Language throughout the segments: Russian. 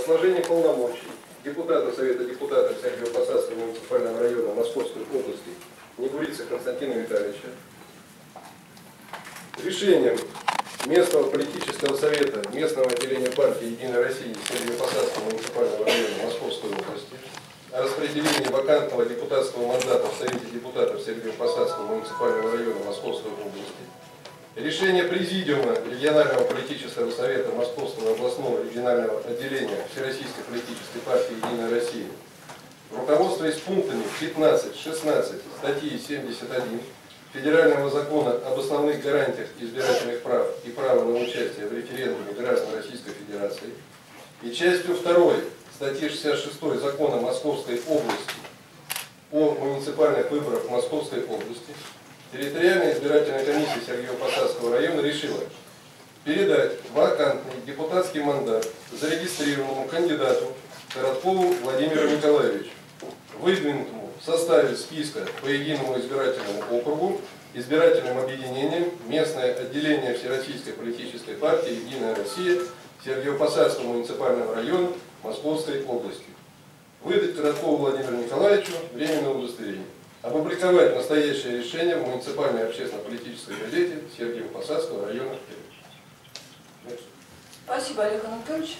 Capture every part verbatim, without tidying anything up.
сложение полномочий депутата Совета депутатов Сергиево-Посадского муниципального района Московской области Негурицы Константина Витальевича решением местного политического совета местного отделения партии «Единая Россия» Сергиево-Посадского муниципального района Московской области о распределении вакантного депутатского мандата в Совете депутатов Сергиево-Посадского муниципального района Московской области, решение Президиума регионального политического совета Московского областного регионального отделения Всероссийской политической партии «Единая Россия», руководствуясь пунктами пятнадцать-шестнадцать статьи семьдесят один Федерального закона об основных гарантиях избирательных прав и права на участие в референдуме граждан Российской Федерации и частью второй статьи шестьдесят шесть Закона Московской области о муниципальных выборах в Московской области, территориальная избирательная комиссия Сергиево-Посадского района решила передать вакантный депутатский мандат зарегистрированному кандидату Короткову Владимиру Николаевичу, выдвинутому в составе списка по единому избирательному округу, избирательным объединением местное отделение Всероссийской политической партии «Единая Россия» Сергиево-Посадского муниципального района Московской области. Выдать Короткову Владимиру Николаевичу временное удостоверение. Опубликовать настоящее решение в муниципальной общественно-политической газете Сергиево-Посадского района. Спасибо, Олег Анатольевич.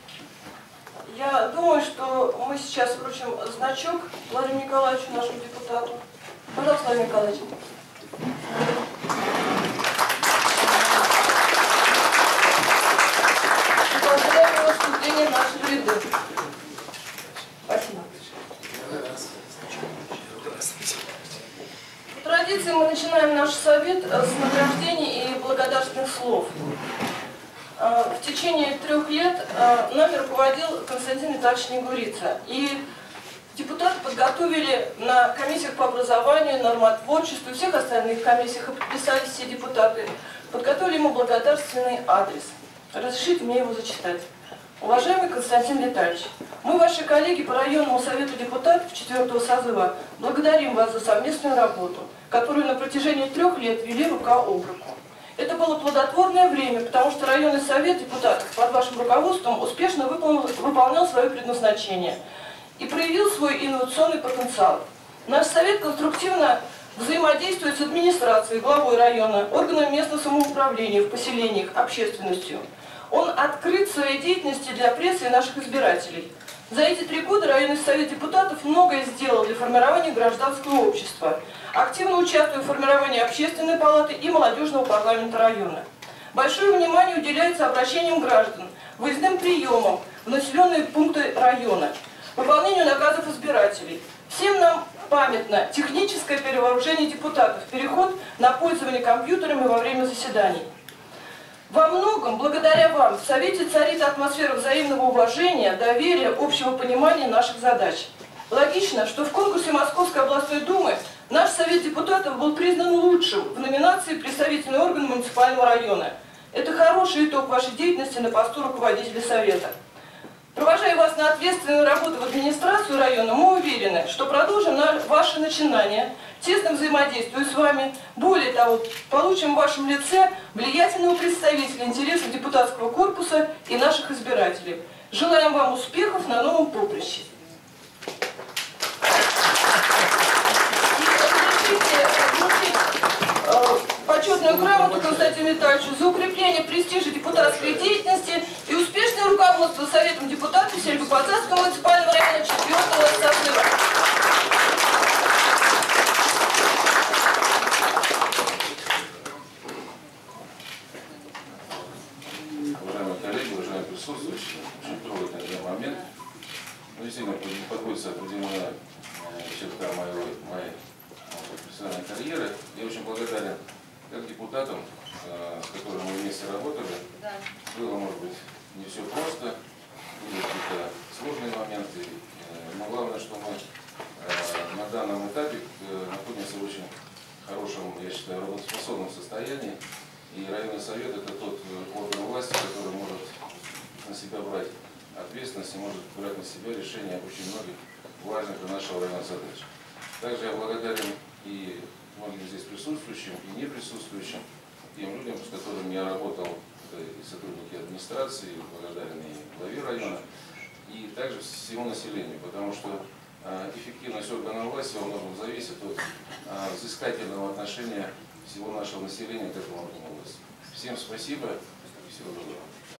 Я думаю, что мы сейчас вручим значок Владимиру Николаевичу, нашему депутату. Пожалуйста, Владимир Николаевич. Поздравляю его вступление в наши ряды. Спасибо. По традиции мы начинаем наш совет с награждений и благодарственных слов. В течение трех лет нами руководил Константин Витальевич Негурица. И депутаты подготовили на комиссиях по образованию, нормотворчеству и всех остальных комиссиях, и подписались все депутаты, подготовили ему благодарственный адрес. Разрешите мне его зачитать. Уважаемый Константин Витальевич, мы, ваши коллеги по районному совету депутатов четвертого созыва, благодарим вас за совместную работу, которую на протяжении трех лет вели рука об руку. Это было плодотворное время, потому что районный совет депутатов под вашим руководством успешно выполнил, выполнял свое предназначение и проявил свой инновационный потенциал. Наш совет конструктивно взаимодействует с администрацией, главой района, органами местного самоуправления в поселениях, общественностью. Он открыт в своей деятельности для прессы и наших избирателей. За эти три года районный совет депутатов многое сделал для формирования гражданского общества, активно участвуя в формировании общественной палаты и молодежного парламента района. Большое внимание уделяется обращениям граждан, выездным приемам в населенные пункты района, выполнению наказов избирателей. Всем нам памятно техническое перевооружение депутатов, переход на пользование компьютерами во время заседаний. Во многом, благодаря вам, в Совете царит атмосфера взаимного уважения, доверия, общего понимания наших задач. Логично, что в конкурсе Московской областной думы наш Совет депутатов был признан лучшим в номинации «Представительный орган муниципального района». Это хороший итог вашей деятельности на посту руководителя Совета. Провожая вас на ответственную работу в администрацию района, мы уверены, что продолжим на ваше начинание, тесно взаимодействуя с вами. Более того, получим в вашем лице влиятельного представителя интересов депутатского корпуса и наших избирателей. Желаем вам успехов на новом поприще. Почетную грамоту Константину Витальевичу за укрепление престижа депутатской деятельности и успешное руководство Советом депутатов Сергиево-Посадского муниципального района четвертого созыва. Уважаемые коллеги, уважаемые присутствующие, очень трогательный момент. Ну, действительно, подходится определенная черта моей, моей профессиональной карьеры. Я очень благодарен как депутатам, с которыми мы вместе работали. Да. Было, может быть, не все просто, были какие-то сложные моменты, но главное, что мы на данном этапе находимся в очень хорошем, я считаю, работоспособном состоянии. И районный совет – это тот орган власти, который может на себя брать ответственность и может брать на себя решение очень многих важных для нашего района задач. Также я благодарен и многим здесь присутствующим, и не присутствующим, тем людям, с которыми я работал, это и сотрудники администрации, благодарен и главе района. также всему населению, потому что эффективность органов власти во многом зависит от взыскательного отношения всего нашего населения к этому органу власти. Всем спасибо и всего доброго.